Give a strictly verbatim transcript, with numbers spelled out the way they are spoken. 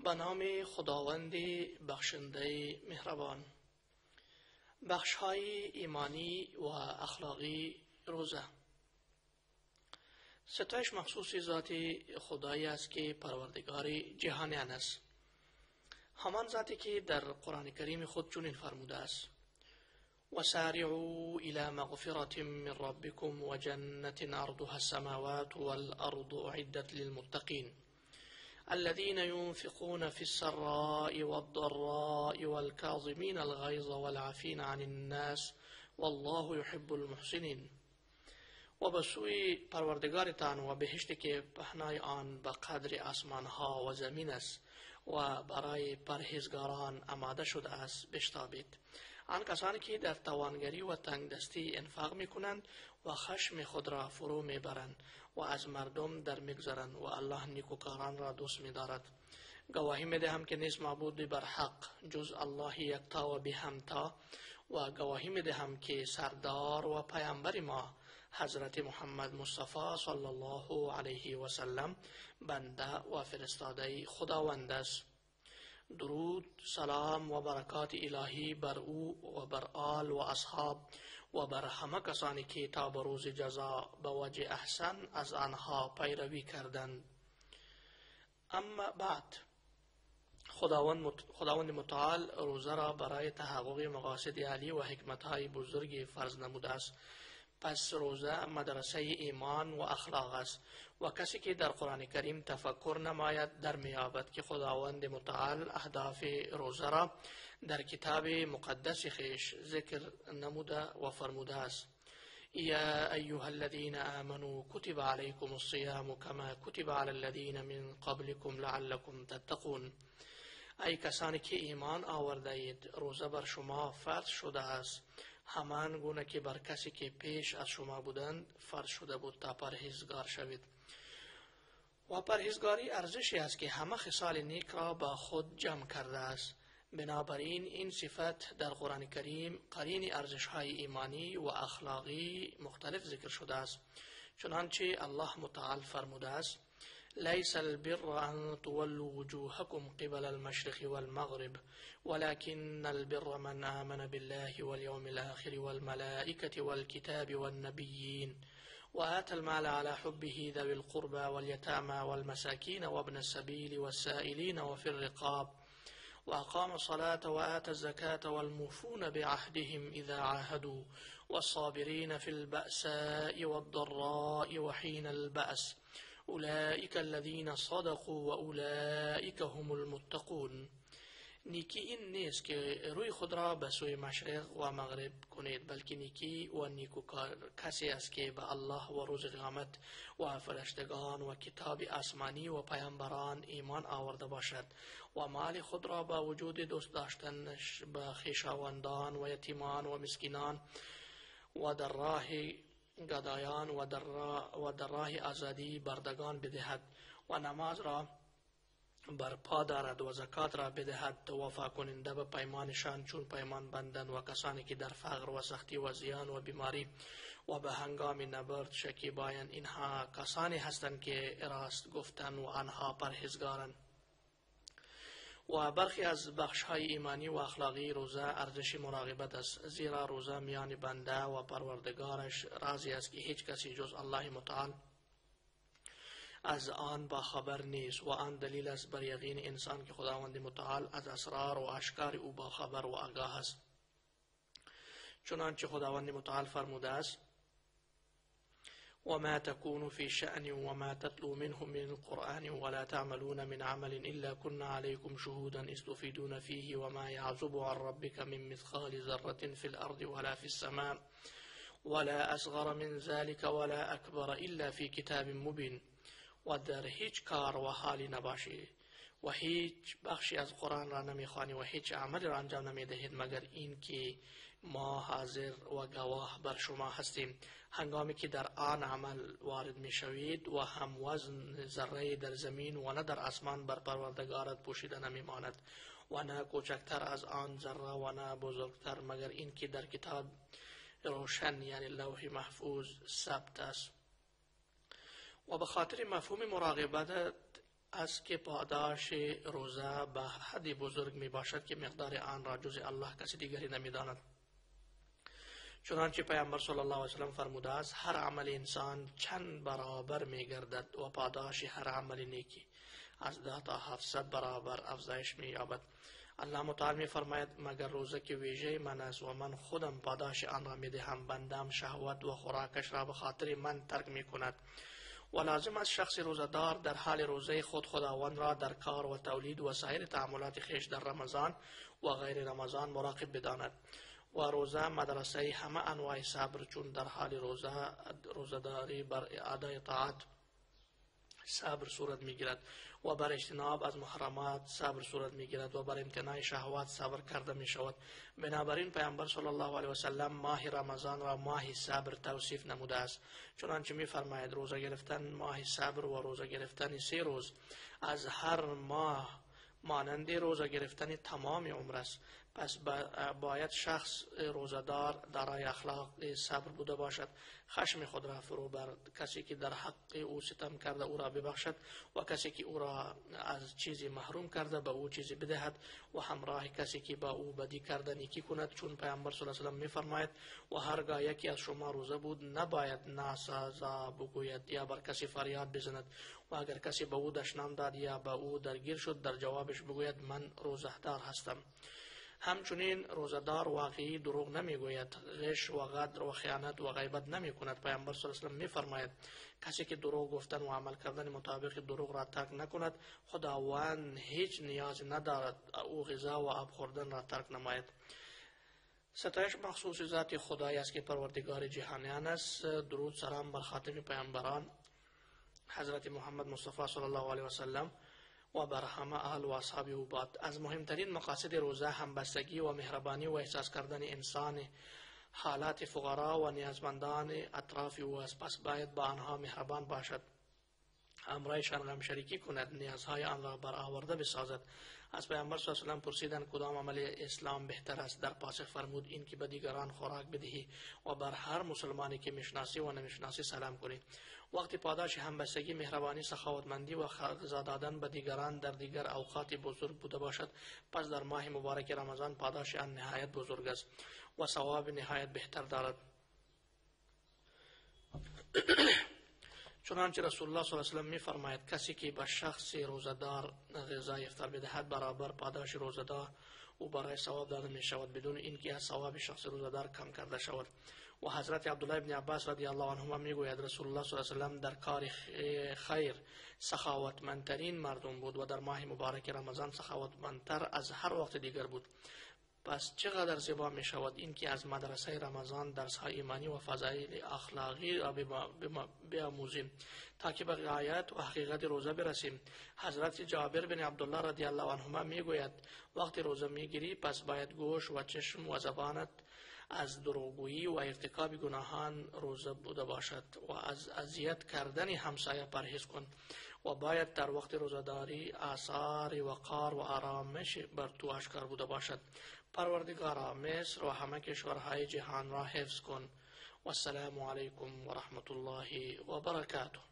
به نام خداوند بخشنده مهربان. بخش‌های ایمانی و اخلاقی روزه. ستایش مخصوص ذات خدایی است که پروردگار جهانیان است. همان ذاتی که در قرآن کریم خود چنین فرموده است: وسارعوا إلى مغفرة من ربكم وجنة عرضها السماوات والأرض أعدت للمتقين الذين ينفقون في السراء والضراء والكاظمين الغيظ والعافين عن الناس والله يحب المحسنين. و به سوی پروردگارتان و بهشتی که پهنای آن به قدر آسمان ها و زمین است و برای پرهیزگاران آماده شده است بشتابید. آن کسانی که در توانگری و تنگ دستی انفاق می کنند و خشم خود را فرو می برند و از مردم در می گذرند و الله نیکوکاران را دوست می دارد. گواهی می دهم که نیست معبود بر حق جز الله یکتا و بی همتا، و گواهی می دهم که سردار و پیامبر ما حضرت محمد مصطفی صلی الله علیه و سلم بنده و فرستاده خداوند است. درود، سلام و برکات الهی بر او و بر آل و اصحاب و بر همه کسانی که تا به روز جزا به وجه احسن از آنها پیروی کردند. اما بعد، خداوند خداوند متعال روزه را برای تحقق مقاصد عالی و حکمت‌های بزرگی فرض نموده است. پس روزه مدرسه ایمان و اخلاق است و کسی که در قرآن کریم تفکر نماید در میابد که خداوند متعال اهداف روزه را در کتاب مقدس خیش ذکر نموده و فرموده است: یا ایها الذین آمنوا کتب علیکم الصیام کما کتب علی الذین من قبلکم لعلکم تتقون. ای کسانی که ایمان آورده اید، روزه بر شما فرض شده است همان گونه که بر کسی که پیش از شما بودند فرض شده بود تا پرهیزگار شوید. و پرهیزگاری ارزشی است که همه خصال نیک را با خود جمع کرده است. بنابراین این صفت در قرآن کریم قرین ارزش‌های ایمانی و اخلاقی مختلف ذکر شده است، چنانچه الله متعال فرموده است: ليس البر أن تولوا وجوهكم قبل المشرق والمغرب ولكن البر من آمن بالله واليوم الآخر والملائكة والكتاب والنبيين وآتى المال على حبه ذوي القربى واليتامى والمساكين وابن السبيل والسائلين وفي الرقاب وأقام الصلاة وآتى الزكاة والموفون بعهدهم إذا عاهدوا والصابرين في البأساء والضراء وحين البأس اولئک الذین صدقوا و اولئک هم المتقون. نیکی این نیست که روی خود را به سوی مشرق و مغرب کنید، بلکه نیکی و نیکوکار کسی است که به الله و روز قیامت و فرشتگان و کتاب آسمانی و پیامبران ایمان آورده باشد و مال خود را با وجود دوست داشتنش به خویشاوندان و یتیمان و مسکینان و در راه گدایان و در, و در راه آزادی بردگان بدهد و نماز را برپا دارد و زکات را بدهد. وفا کننده به پیمانشان چون پیمان بندند و کسانی که در فقر و سختی و زیان و بیماری و به هنگام نبرد شکیبایند، اینها کسانی هستند که راست گفتن و آنها پرهیزگارند. و برخی از بخش‌های ایمانی و اخلاقی روزه ارزش مراقبت است، زیرا روزه میان بنده و پروردگارش رازی است که هیچ کسی جز الله متعال از آن با خبر نیست و آن دلیل است بر یقین انسان که خداوند متعال از اسرار و اشکار او با خبر و آگاه است. چنانچه خداوند متعال فرموده است: وما تكون في شأن وما تتلو منه من القرآن ولا تعملون من عمل إلا كنا عليكم شهودا إذ تفيدون فيه وما يعزب عن ربك من مثقال ذرة في الأرض ولا في السماء ولا أصغر من ذلك ولا أكبر إلا في كتاب مبين. و در هیچ کار و حالی نباشی و هیچ بخشی از قرآن را نمیخوانی و هیچ عملی را انجام نمیدهید مگر این که ما حاضر و گواه بر شما هستیم هنگامی که در آن عمل وارد میشوید و هم وزن ذره در زمین و نه در آسمان بر پروردگارت پوشیده نمیماند و نه کوچکتر از آن ذره و نه بزرگتر مگر این که در کتاب روشن یعنی لوح محفوظ ثبت است. و به خاطر مفهوم مراقبت است که پاداش روزه به حد بزرگ می باشد که مقدار آن را جز الله کسی دیگری نمی داند. چنانچه پیامبر صلی الله علیه و سلم فرموده است هر عمل انسان چند برابر می گردد و پاداش هر عمل نیکی از ده تا هفتصد برابر افزایش می یابد. الله متعال می فرماید مگر روزه که ویژه من است و من خودم پاداش آن را می دهم، بندم شهوت و خوراکش را به خاطر من ترک می کند. و لازم است شخص روزدار در حال روزه خود خداوند را در کار و تولید و سایر تعاملات خویش در رمضان و غیر رمضان مراقب بداند. و روزه مدرسه همه انواع صبر، چون در حال روزه روزداری بر ادای طاعت صبر صورت میگیرد و بر اجتناب از محرمات صبر صورت میگیرد و بر امتناع شهوات صبر کرده می شود. بنابراین پیامبر صلی الله علیه و سلم ماه رمضان را ماه صبر توصیف نموده است. چنانچه می فرماید روزه گرفتن ماه صبر و روزه گرفتن سه روز از هر ماه مانند روزه گرفتن تمام عمر است. پس باید شخص روزدار دارای اخلاق صبر بوده باشد، خشم خود را فرو بر کسی که در حق او ستم کرده او را ببخشد و کسی که او را از چیزی محروم کرده به او چیزی بدهد و همراه کسی که با او بدی کرده نیکی کند. چون پیامبر صلی الله علیه و سلم می‌فرماید و هرگاه یکی از شما روزه بود نباید ناسزا بگوید یا بر کسی فریاد بزند و اگر کسی به او دشنام داد یا به او درگیر شد در جوابش بگوید من روزه‌دار هستم. همچنین روزدار واقعی دروغ نمیگوید، غش و غدر و خیانت و غیبت نمی کند. پیامبر صلی الله علیه و سلم می فرماید کسی که دروغ گفتن و عمل کردن مطابق دروغ را ترک نکند خداوند هیچ نیازی ندارد او غذا و آب خوردن را ترک نماید. ستایش مخصوص ذات خدای است که پروردگار جهانیان است. درود سلام بر خاتم پیامبران حضرت محمد مصطفی صلی الله علیه و سلم و بر همه اهل و اصحاب او باد. از مهمترین مقاصد روزه همبستگی و مهربانی و احساس کردن انسان حالات فقرا و نیازمندان اطراف او است. پس باید با آنها مهربان باشد، امرایشان غم شریکی کند، نیازهای آن را برآورده بسازد. از پیامبر صلی الله علیه و سلم پرسیدند کدام عمل اسلام بهتر است؟ در پاسخ فرمود این که به دیگران خوراک بدهی و بر هر مسلمانی که میشناسی و نمیشناسی سلام کنی. وقتی پاداش همبستگی، مهربانی، سخاوتمندی و غذا دادن به دیگران در دیگر اوقات بزرگ بوده باشد، پس در ماه مبارک رمضان پاداش آن نهایت بزرگ است و ثواب نهایت بهتر دارد. چنانچه رسول الله صلی الله علیه و سلم می فرماید کسی که به شخص روزدار غذای افطار بدهد برابر پاداش روزدار او برای ثواب داده می شود بدون اینکه از ثواب شخص روزدار کم کرده شود. و حضرت عبدالله ابن عباس رضی الله عنهما می گوید رسول الله صلی الله علیه و سلم در کار خیر سخاوتمندترین مردم بود و در ماه مبارک رمضان سخاوتمندتر از هر وقت دیگر بود. پس چقدر زیبا می شود این که از مدرسه رمضان درس های ایمانی و فضایل اخلاقی را بیاموزیم تا که به غایت و حقیقت روزه برسیم. حضرت جابر بن عبدالله رضی الله عنهما می گوید وقتی روزه می گیری پس باید گوش و چشم و زبانت از دروغگویی و ارتکاب گناهان روزه بوده باشد و از اذیت کردن همسایه پرهیز کن و باید در وقت روزداری آثار وقار و آرامش بر تو آشکار بوده باشد. پروردگارا مصر و همه کشورهای جهان را حفظ کن. و السلام علیکم و رحمت الله و برکاته.